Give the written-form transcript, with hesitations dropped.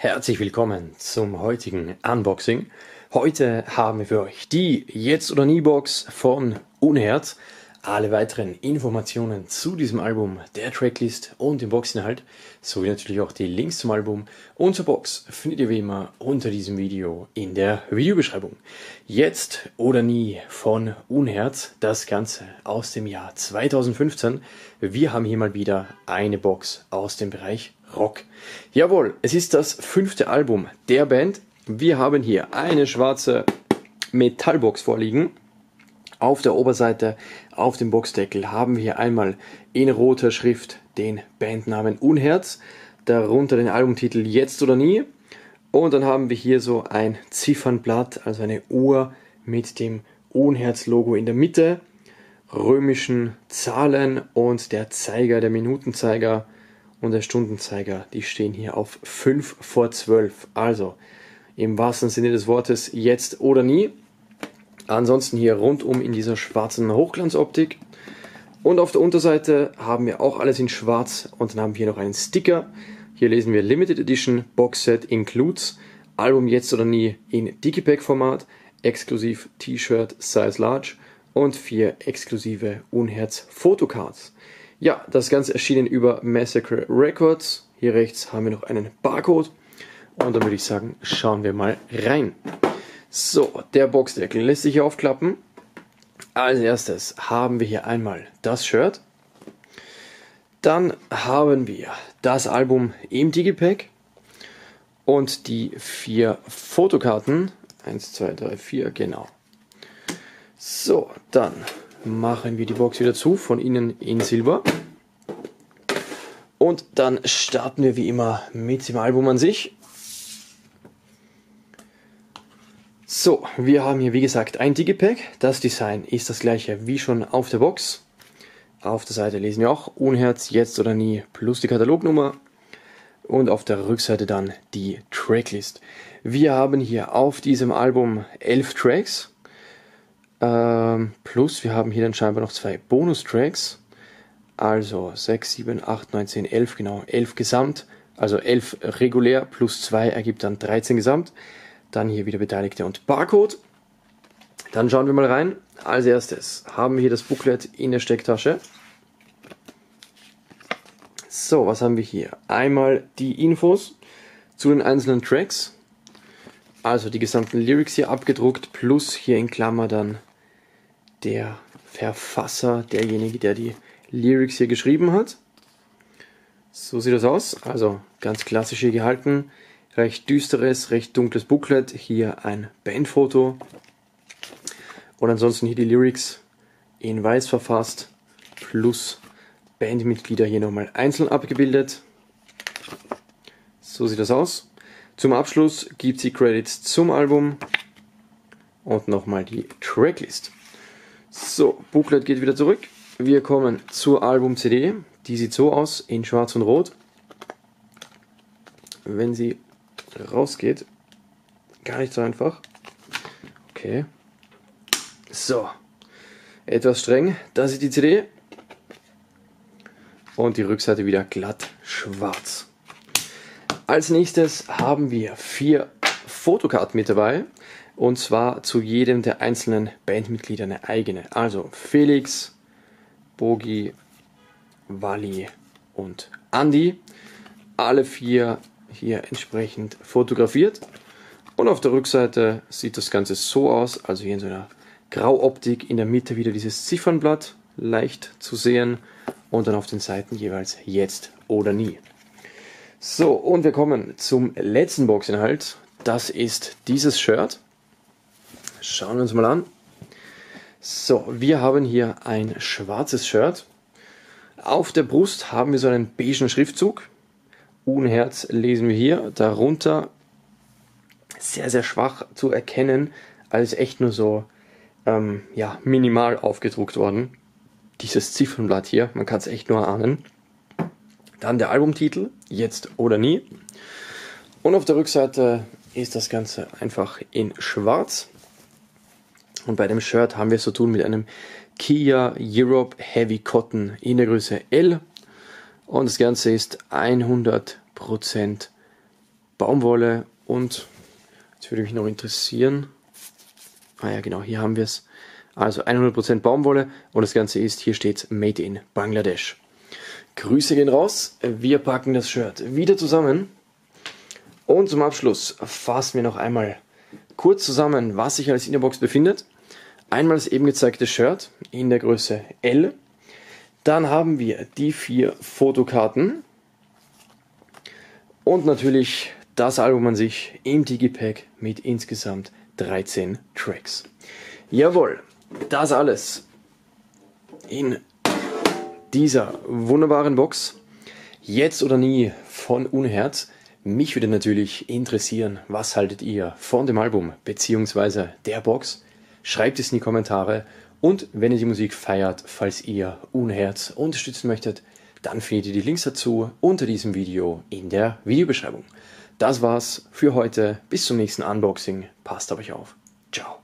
Herzlich willkommen zum heutigen Unboxing. Heute haben wir für euch die Jetzt oder Nie Box von Unherz. Alle weiteren Informationen zu diesem Album, der Tracklist und dem Boxinhalt, sowie natürlich auch die Links zum Album und zur Box findet ihr wie immer unter diesem Video in der Videobeschreibung. Jetzt oder Nie von Unherz, das Ganze aus dem Jahr 2015. Wir haben hier mal wieder eine Box aus dem Bereich Rock. Jawohl, es ist das 5. Album der Band. Wir haben hier eine schwarze Metallbox vorliegen. Auf der Oberseite, auf dem Boxdeckel, haben wir einmal in roter Schrift den Bandnamen Unherz, darunter den Albumtitel Jetzt oder Nie, und dann haben wir hier so ein Ziffernblatt, also eine Uhr mit dem Unherz-Logo in der Mitte, römischen Zahlen und der Zeiger, der Minutenzeiger und der Stundenzeiger, die stehen hier auf 5 vor 12, also im wahrsten Sinne des Wortes jetzt oder nie. Ansonsten hier rundum in dieser schwarzen Hochglanzoptik. Und auf der Unterseite haben wir auch alles in schwarz und dann haben wir hier noch einen Sticker. Hier lesen wir Limited Edition Box Set Includes Album Jetzt oder Nie in Digipack-Format, exklusiv T-Shirt Size Large und 4 exklusive Unherz Fotocards. Ja, das Ganze erschienen über Massacre Records. Hier rechts haben wir noch einen Barcode und dann würde ich sagen, schauen wir mal rein. So, der Boxdeckel lässt sich hier aufklappen. Als erstes haben wir hier einmal das Shirt. Dann haben wir das Album im Digipack und die 4 Fotokarten. 1, 2, 3, 4, genau. So, dann machen wir die Box wieder zu, von innen in Silber. Und dann starten wir wie immer mit dem Album an sich. So, wir haben hier wie gesagt ein Digipack. Das Design ist das gleiche wie schon auf der Box. Auf der Seite lesen wir auch Unherz Jetzt oder Nie plus die Katalognummer. Und auf der Rückseite dann die Tracklist. Wir haben hier auf diesem Album 11 Tracks. Plus wir haben hier dann scheinbar noch 2 Bonustracks. Also 6, 7, 8, 9, 10, 11, genau 11 gesamt. Also 11 regulär plus 2 ergibt dann 13 gesamt. Dann hier wieder Beteiligte und Barcode. Dann schauen wir mal rein. Als erstes haben wir hier das Booklet in der Stecktasche. So, was haben wir hier? Einmal die Infos zu den einzelnen Tracks. Also die gesamten Lyrics hier abgedruckt, plus hier in Klammer dann der Verfasser, derjenige, der die Lyrics hier geschrieben hat. So sieht das aus. Also ganz klassisch hier gehalten. Recht düsteres, recht dunkles Booklet, hier ein Bandfoto und ansonsten hier die Lyrics in weiß verfasst, plus Bandmitglieder hier nochmal einzeln abgebildet. So sieht das aus. Zum Abschluss gibt es die Credits zum Album und nochmal die Tracklist. So, Booklet geht wieder zurück. Wir kommen zur Album-CD, die sieht so aus, in schwarz und rot. Wenn sie rausgeht. Gar nicht so einfach. Okay. So. Etwas streng. Das ist die CD. Und die Rückseite wieder glatt schwarz. Als nächstes haben wir 4 Fotokarten mit dabei. Und zwar zu jedem der einzelnen Bandmitglieder eine eigene. Also Felix, Bogi, Wally und Andi. Alle 4 hier entsprechend fotografiert. Und auf der Rückseite sieht das Ganze so aus, also hier in so einer Grauoptik, in der Mitte wieder dieses Ziffernblatt, leicht zu sehen, und dann auf den Seiten jeweils Jetzt oder Nie. So, und wir kommen zum letzten Boxinhalt. Das ist dieses Shirt. Schauen wir uns mal an. So, wir haben hier ein schwarzes Shirt. Auf der Brust haben wir so einen beigen Schriftzug. Unherz lesen wir hier, darunter sehr, sehr schwach zu erkennen, als echt nur so ja, minimal aufgedruckt worden. Dieses Ziffernblatt hier, man kann es echt nur ahnen. Dann der Albumtitel, Jetzt oder Nie. Und auf der Rückseite ist das Ganze einfach in schwarz. Und bei dem Shirt haben wir es zu tun mit einem Kia Europe Heavy Cotton in der Größe L. Und das Ganze ist 100% Baumwolle und, jetzt würde mich noch interessieren, ja genau, hier haben wir es, also 100% Baumwolle und das Ganze ist, hier steht Made in Bangladesch. Grüße gehen raus, wir packen das Shirt wieder zusammen und zum Abschluss fassen wir noch einmal kurz zusammen, was sich alles in der Box befindet. Einmal das eben gezeigte Shirt in der Größe L, dann haben wir die 4 Fotokarten und natürlich das Album an sich im Digipack mit insgesamt 13 Tracks. Jawohl, das alles in dieser wunderbaren Box. Jetzt oder nie von Unerhört. Mich würde natürlich interessieren, was haltet ihr von dem Album bzw. der Box? Schreibt es in die Kommentare und wenn ihr die Musik feiert, falls ihr Unerhört unterstützen möchtet, dann findet ihr die Links dazu unter diesem Video in der Videobeschreibung. Das war's für heute. Bis zum nächsten Unboxing. Passt auf euch auf. Ciao.